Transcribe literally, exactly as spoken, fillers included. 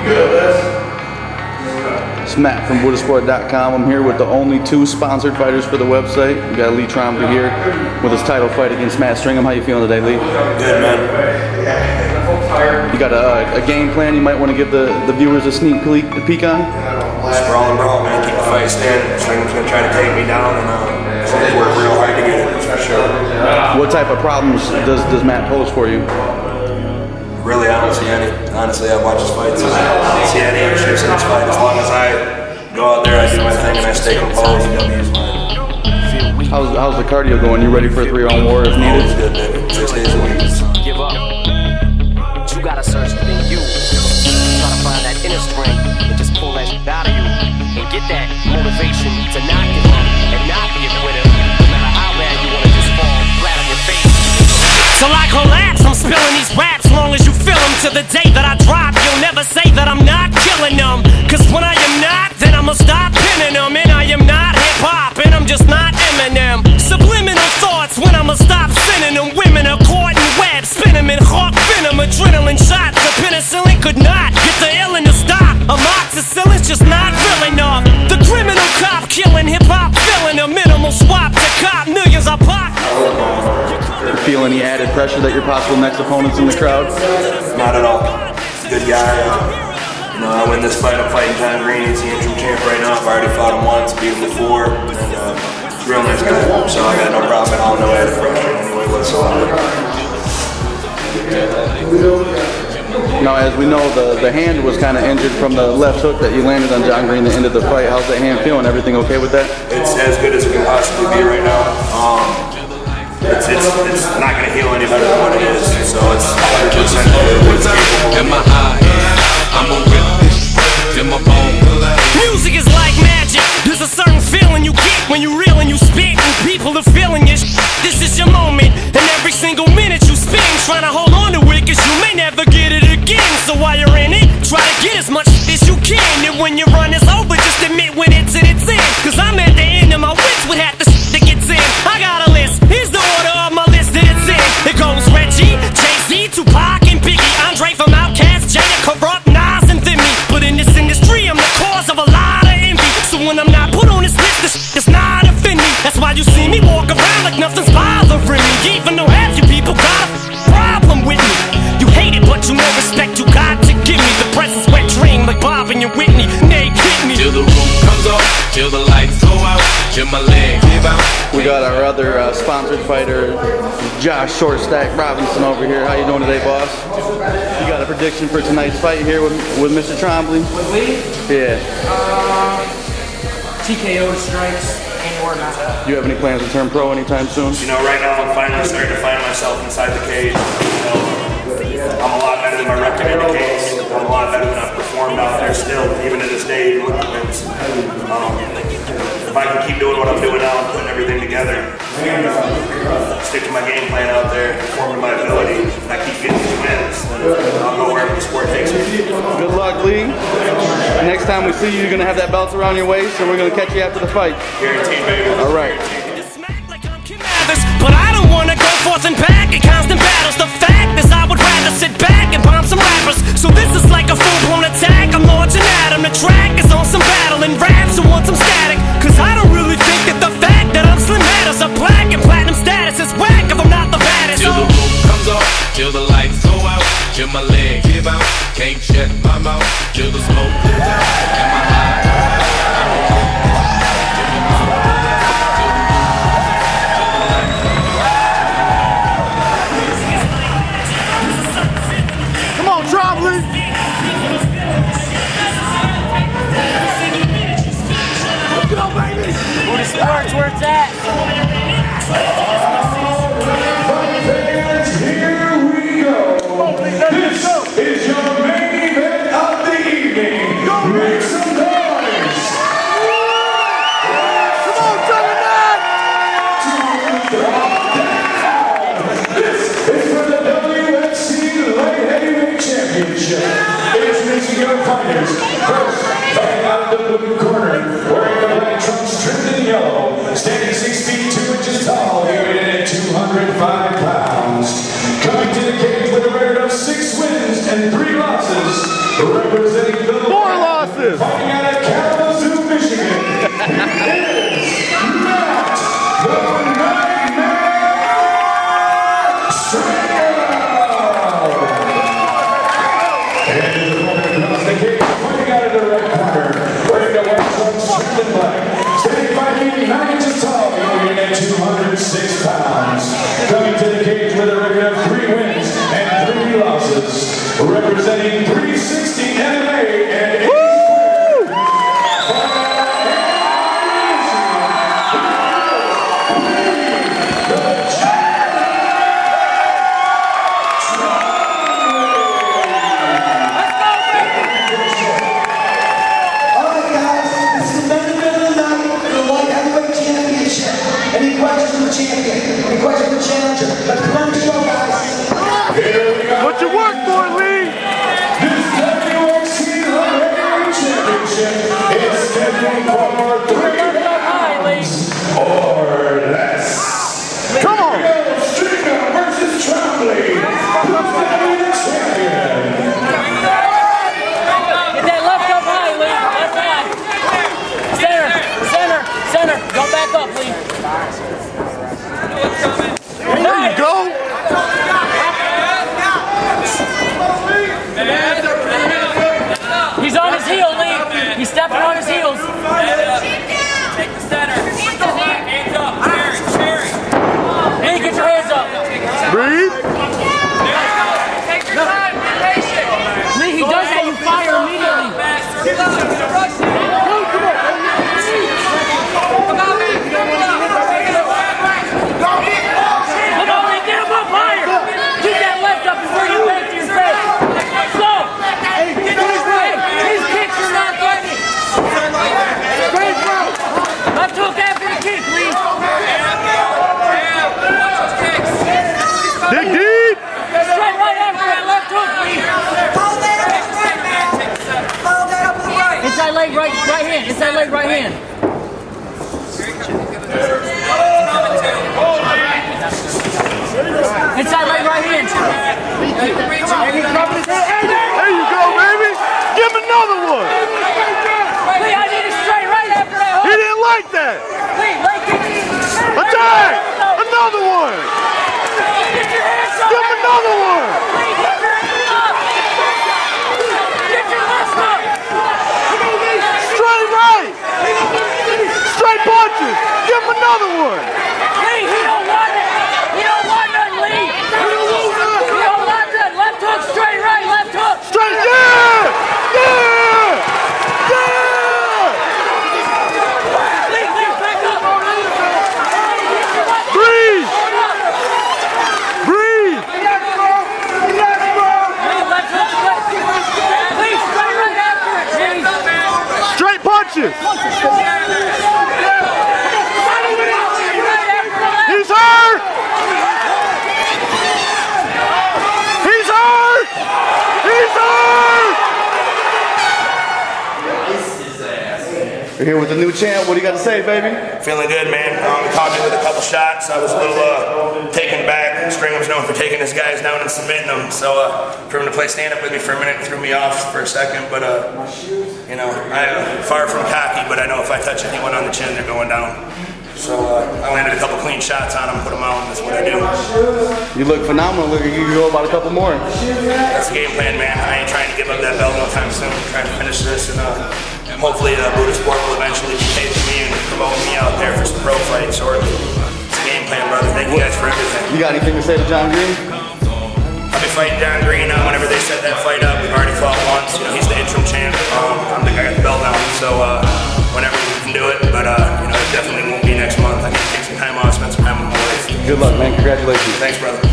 It's Matt from Woodasport dot com. I'm here with the only two sponsored fighters for the website. We got Lee Trombley here with his title fight against Matt Stringham. How you feeling today, Lee? Good, man. You got a, a game plan you might want to give the, the viewers a sneak peek, peek on? Sprawl and brawl, man. Keep the fight standing. Stringham's going to try to take me down, and uh, work real hard to get it, for sure. What type of problems does, does Matt pose for you? Really, I don't see any. Honestly, I watch his fights. I don't see any issues in his fight. As long as I go out there, I do my thing, and I stay composed, and W's mine. How's, how's the cardio going? You ready for a three-round war if needed? Always good, David. Six days a week. Give up. You gotta search within you. Try to find that inner strength and just pull that shit out of you. And get that motivation to not give up and not be a quitter. No matter how bad you wanna just fall flat on your face. So I collapse, I'm spilling these raps long as you feel them. To the day that I drop, you'll never say that I'm not killing them. Cause when I am not, then I'ma stop pinning them. And I am not hip-hop, and I'm just not Eminem. Subliminal thoughts when I'ma stop sending them. Women are caught in webs, spin them in hawk venom. Adrenaline shots, the penicillin could not get the illin' to stop. Amoxicillin's just not real enough. The criminal cop killing hip-hop, filling a minimal swap to cop millions of pop. Feel any added pressure that your possible next opponent's in the crowd? Not at all. Good guy. Uh, you know, I win this fight. I'm fighting John Green. He's the interim champ right now. I've already fought him once, beat him before, and uh, he's a real nice guy. So I got no problem at all. No added pressure anyway whatsoever. Now, as we know, the, the hand was kind of injured from the left hook that you landed on John Green at the end of the fight. How's that hand feeling? Everything okay with that? It's as good as it can possibly be right now. Um, It's, it's, it's not going to heal any better than what it is, so it's one hundred percent what's capable. In my eye, I'm a witness in my bone. Music is like magic. There's a certain feeling you get when you reel and you spit, and people are feeling it. This is your moment, and every single minute you spend trying to hold on to it, cause you may never get it again. So while you're in it, try to get as much as you can, and when your run is over, just admit when it's in its end. Cause I'm at the end of my wits with half the shit that gets in. I got a list, here's the order of my list that it's in. It goes Reggie, Jay-Z, Tupac, and Biggie, Andre from Outkast, Jada, Corrupt, Nas, and Thimmy. But in this industry, I'm the cause of a lot of envy. So when I'm not put on this list, this shit does not offend me. That's why you see me walk around like nothing's bothering me. Even though half you people got a problem with me. You hate it, but you know respect you got to give me. The presence wet dream like Bob and your Whitney. Nate hit me. Till the roof comes off, till the lights go out, till my leg give out. We got our other uh, sponsored fighter, Josh Shortstack Robinson over here. How you doing today, boss? You got a prediction for tonight's fight here with, with Mister Trombley? With Lee? Yeah. Uh, T K O strikes and whatnot. Do you have any plans to turn pro anytime soon? You know, right now I'm finally starting to find myself inside the cage. You know, I'm a lot better than my record indicates. I'm a lot better than I've performed out there still, even to this day, even with the wins. Um, if I can keep doing what I'm doing now and putting everything together, and uh, stick to my game plan out there, perform to my ability, and I keep getting these wins, then I'll go wherever the sport takes me. Good luck, Lee. Next time we see you, you're going to have that belt around your waist, and we're going to catch you after the fight. Guaranteed, baby. All right. But I don't wanna go forth and back in constant battles. The fact is I would rather sit back and bomb some rappers. So this is like a full-blown attack. I'm launching at 'em. The track is on some battle and raps who want some static. Cause I don't really think that the fact that I'm slim matters. A black and platinum status is whack if I'm not the baddest. Till the roof comes off, till the lights go out, till my leg give out. Can't shut my mouth, till the smoke clears out. In my eye. Trombley! Let's go, baby! Woodasport's where it's at. Fans, here we go. This is your main event of the evening. Make some noise! Come on, Juggernaut! This is for the W F C Light Heavyweight Championship. It's Michigan fighters. First, fighting out of the blue corner, wearing the black trunks trimmed in yellow, standing six feet two inches tall, weighing in at two hundred five pounds. Coming to the cage with a record of six wins and three losses, representing this? Fighting out of Kalamazoo, Michigan, is Matt the Nightmare Stringham. And his opponent across the cage, fighting out of the red corner, wearing the white trunks trimmed in black, standing five feet nine inches tall, weighing at two hundred six pounds. Coming to the cage with a record of three wins and three losses, representing three sixty M M A and eighty Any questions for the champion? Any questions for the challenger? Let's run the show, guys. Here we go. What you work for, Lee? This W X C Light Heavyweight Championship is scheduled for three rounds or less. Come on. Here we go. Stringham versus Trombley. Who's going to be the champion? Get that left up high, Lee. Left high. Center, center, center. Don't back up, Lee. There you go. He's on his heel, Lee. He's stepping on his heels. Take the center. Hands up. Cherry, cherry. Lee, get your hands up. Breathe. Take your time. Be patient. Lee, he does that, you fire immediately. Faster. Come on, rush it. Come on, man. Come on. Come on, Lee, get him up higher. Keep that left up before you back to your face. Go. Hey, his kicks are not getting. Left hook after the kick, Lee. Dig deep. Straight right after that left hook, Lee. Inside leg right, right hand. Inside leg right hand. Inside leg right hand. There you go, baby. Give him another one. Lee, I need it straight right after that He hook. didn't like that. Lee, leg kick. Attack. Another one. Get your hands up. Give him another one. Lee, get your hands up. Get your left up. Straight right. Straight punches. Give him another one. Lee, he don't want it. He don't want none, Lee. He don't want none. Left hook, straight right, left hook. Straight. Yeah. Yeah. Yeah. Lee, Lee, back up. Breathe. Breathe. Lee, left hook, left. Lee, straight right after it, Lee. Straight punches. He's hurt. He's hurt. He's hurt. We're here with the new champ. What do you got to say, baby? Feeling good, man. Um, caught me with a couple shots. I was a little uh, taken back. Stringham's known for taking his guys down and submitting them. So uh, for him to play stand-up with me for a minute threw me off for a second. But, uh, you know, I'm uh, far from cocky, but I know if I touch anyone on the chin, they're going down. So uh, I landed a couple clean shots on him, put them out, and that's what I do. You look phenomenal. Look, you can go about a couple more. That's the game plan, man. I ain't trying to give up that belt no time soon. I'm trying to finish this, and uh, hopefully uh, Buddha Sport will eventually be paid for me and promote me out there for some pro fights. Or it's a game plan, brother. Thank you guys for everything. You got anything to say to John Green? I'll be fighting John Green uh, whenever they set that fight up. We've already fought once. You know, he's the interim champ. Um, I'm the guy got the belt now, so uh, whenever we can do it. But uh, you know, it definitely won't be next month. I can take some time off, spend some time with my wife. Good luck, man. Congratulations. Thanks, brother.